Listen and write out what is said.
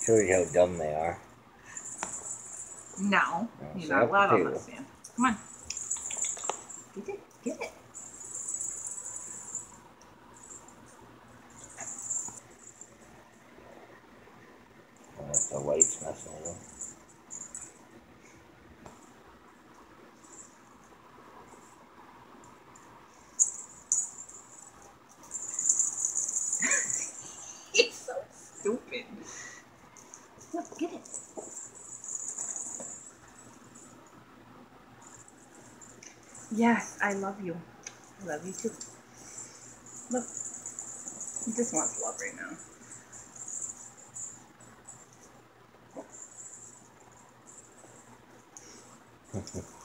Show you how dumb they are. No, you're not allowed on the stand. Come on. Get it. Get it. Oh, that's the light's messing with them. He's so stupid. Look, get it. Yes, I love you. I love you too. Look, he just wants love right now.